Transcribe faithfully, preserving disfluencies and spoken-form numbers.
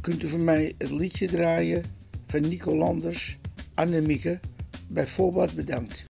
Kunt u voor mij het liedje draaien van Nico Landers, Annemieke, bij voorbaat bedankt.